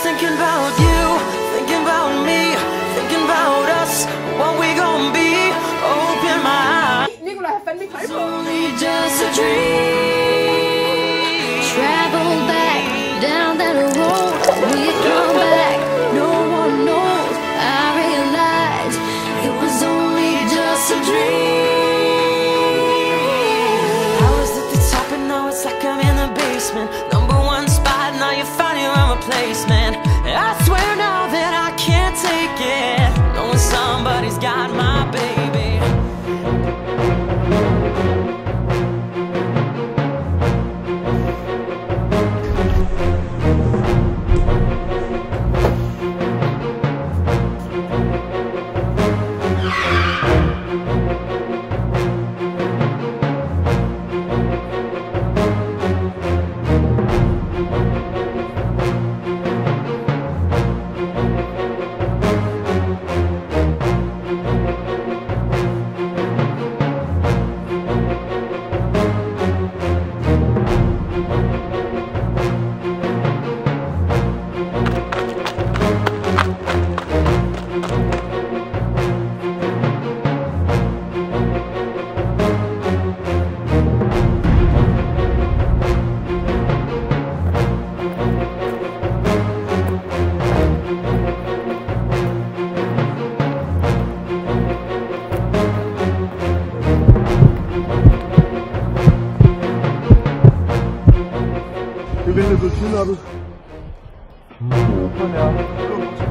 thinking about you, thinking about me, thinking about us, what we gon' be. Open my eyes. It's only just a dream. Travel back down that road, we come back, no one knows. I realized it was only just a dream. I was at the top and now it's like I'm in the basement. #1 spot, now you found your own replacement. I swear now that I can't take it, knowing somebody's got my baby. Det vælger politiet op. Lohmann er.